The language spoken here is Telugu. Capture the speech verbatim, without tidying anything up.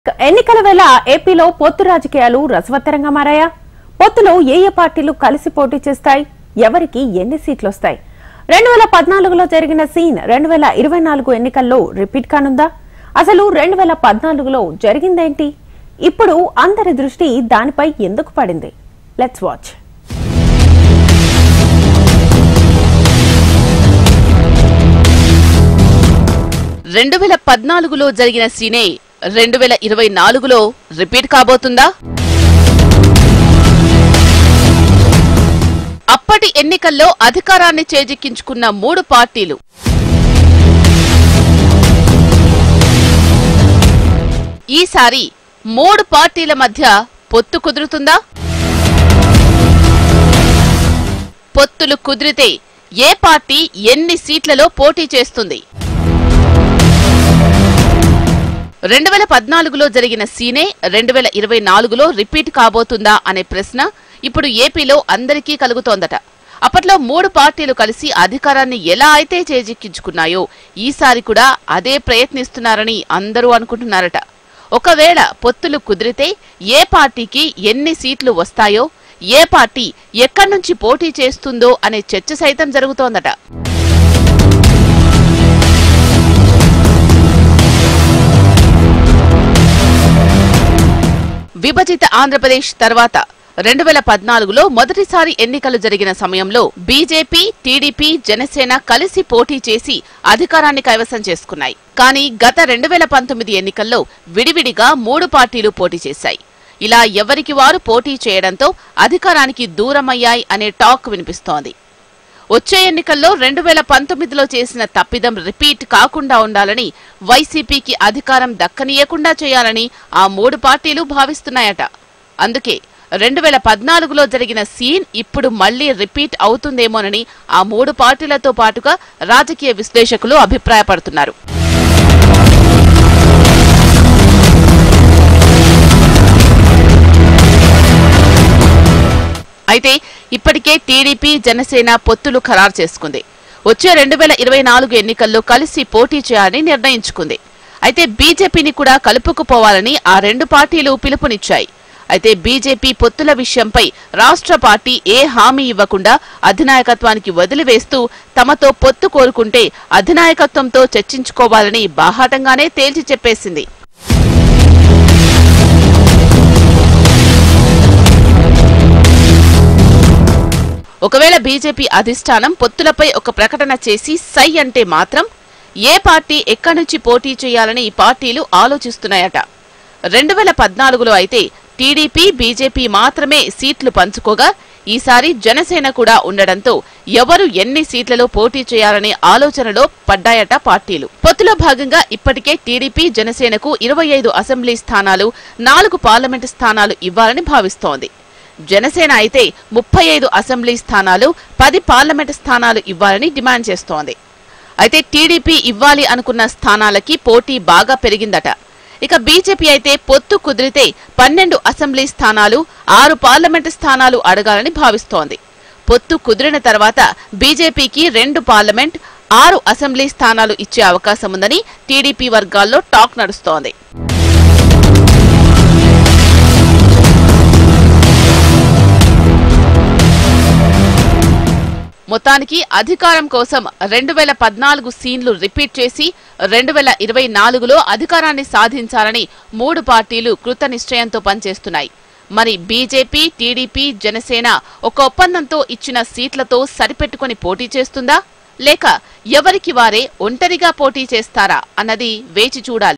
ఎన్నికల వేళ ఏపీలో పొత్తు రాజకీయాలు రసవత్తరంగా మారాయా? పొత్తులో ఏ ఏ పార్టీలు కలిసి పోటీ చేస్తాయి? ఎవరికి ఎన్ని సీట్లు వస్తాయి? రెండు వేల పద్నాలుగులో జరిగిన సీన్ రెండు వేల ఇరవై నాలుగు ఎన్నికల్లో రిపీట్ కానుందా? అసలు రెండు వేల పద్నాలుగులో జరిగిందేంటి? ఇప్పుడు అందరి దృష్టి దానిపై ఎందుకు పడింది? Let's watch. రెండు వేల పద్నాలుగులో జరిగిన సీనే రెండు వేల ఇరవై నాలుగులో రిపీట్ కాబోతుందా? అప్పటి ఎన్నికల్లో అధికారాన్ని చేజిక్కించుకున్న మూడు పార్టీలు ఈసారి మూడు పార్టీల మధ్య పొత్తు కుదురుతుందా? పొత్తులు కుదిరితే ఏ పార్టీ ఎన్ని సీట్లలో పోటీ చేస్తుంది? రెండు వేల పద్నాలుగులో జరిగిన సీనే రెండు వేల ఇరవై నాలుగులో రిపీట్ కాబోతుందా అనే ప్రశ్న ఇప్పుడు ఏపీలో అందరికీ కలుగుతోందట. అప్పట్లో మూడు పార్టీలు కలిసి అధికారాన్ని ఎలా అయితే చేజిక్కించుకున్నాయో ఈసారి కూడా అదే ప్రయత్నిస్తున్నారని అందరూ అనుకుంటున్నారట. ఒకవేళ పొత్తులు కుదిరితే ఏ పార్టీకి ఎన్ని సీట్లు వస్తాయో, ఏ పార్టీ ఎక్కడి నుంచి పోటీ చేస్తుందో అనే చర్చ సైతం జరుగుతోందట. విభజిత ఆంధ్రప్రదేశ్ తర్వాత రెండు వేల పద్నాలుగులో మొదటిసారి ఎన్నికలు జరిగిన సమయంలో బీజేపీ, టీడీపీ, జనసేన కలిసి పోటీ చేసి అధికారాన్ని కైవసం చేసుకున్నాయి. కానీ గత రెండు వేల పంతొమ్మిది ఎన్నికల్లో విడివిడిగా మూడు పార్టీలు పోటీ చేశాయి. ఇలా ఎవరికి వారు పోటీ చేయడంతో అధికారానికి దూరమయ్యాయి అనే టాక్ వినిపిస్తోంది. వచ్చే ఎన్నికల్లో రెండు వేల పంతొమ్మిదిలో చేసిన తప్పిదం రిపీట్ కాకుండా ఉండాలని, వైసీపీకి అధికారం దక్కనీయకుండా చేయాలని ఆ మూడు పార్టీలు భావిస్తున్నాయట. అందుకే రెండు వేల పద్నాలుగులో జరిగిన సీన్ ఇప్పుడు మళ్లీ రిపీట్ అవుతుందేమోనని ఆ మూడు పార్టీలతో పాటుగా రాజకీయ విశ్లేషకులు అభిప్రాయపడుతున్నారు. అయితే ఇప్పటికే టీడీపీ, జనసేన పొత్తులు ఖరారు చేసుకుంది. వచ్చే రెండు వేల ఇరవై నాలుగు ఎన్నికల్లో కలిసి పోటీ చేయాలని నిర్ణయించుకుంది. అయితే బీజేపీని కూడా కలుపుకుపోవాలని ఆ రెండు పార్టీలు పిలుపునిచ్చాయి. అయితే బీజేపీ పొత్తుల విషయంపై రాష్ట్ర పార్టీ ఏ హామీ ఇవ్వకుండా అధినాయకత్వానికి వదిలివేస్తూ తమతో పొత్తు కోరుకుంటే అధినాయకత్వంతో చర్చించుకోవాలని బాహాటంగానే తేల్చి చెప్పేసింది. ఒకవేళ బీజేపీ అధిష్టానం పొత్తులపై ఒక ప్రకటన చేసి సై అంటే మాత్రం ఏ పార్టీ ఎక్కడి నుంచి పోటీ చేయాలని ఈ పార్టీలు ఆలోచిస్తున్నాయట. రెండు వేల పద్నాలుగులో అయితే టీడీపీ, బీజేపీ మాత్రమే సీట్లు పంచుకోగా ఈసారి జనసేన కూడా ఉండడంతో ఎవరు ఎన్ని సీట్లలో పోటీ చేయాలనే ఆలోచనలో పడ్డాయట పార్టీలు. పొత్తులో భాగంగా ఇప్పటికే టీడీపీ, జనసేనకు ఇరవై ఐదు అసెంబ్లీ స్థానాలు, నాలుగు పార్లమెంటు స్థానాలు ఇవ్వాలని భావిస్తోంది. జనసేన అయితే ముప్పై ఐదు అసెంబ్లీ స్థానాలు, పది పార్లమెంటు స్థానాలు ఇవ్వాలని డిమాండ్ చేస్తోంది. అయితే టీడీపీ ఇవ్వాలి అనుకున్న స్థానాలకి పోటీ బాగా పెరిగిందట. ఇక బీజేపీ అయితే పొత్తు కుదిరితే పన్నెండు అసెంబ్లీ స్థానాలు, ఆరు పార్లమెంటు స్థానాలు అడగాలని భావిస్తోంది. పొత్తు కుదిరిన తర్వాత బీజేపీకి రెండు పార్లమెంట్, ఆరు అసెంబ్లీ స్థానాలు ఇచ్చే అవకాశం ఉందని టీడీపీ వర్గాల్లో టాక్ నడుస్తోంది. మొత్తానికి అధికారం కోసం రెండు వేల పద్నాలుగు సీన్లు రిపీట్ చేసి రెండు వేల ఇరవై నాలుగులో అధికారాన్ని సాధించాలని మూడు పార్టీలు కృత నిశ్చయంతో పనిచేస్తున్నాయి. మరి బీజేపీ, టీడీపీ, జనసేన ఒక ఒప్పందంతో ఇచ్చిన సీట్లతో సరిపెట్టుకుని పోటీ చేస్తుందా, లేక ఎవరికి వారే ఒంటరిగా పోటీ చేస్తారా అన్నది వేచి చూడాలి.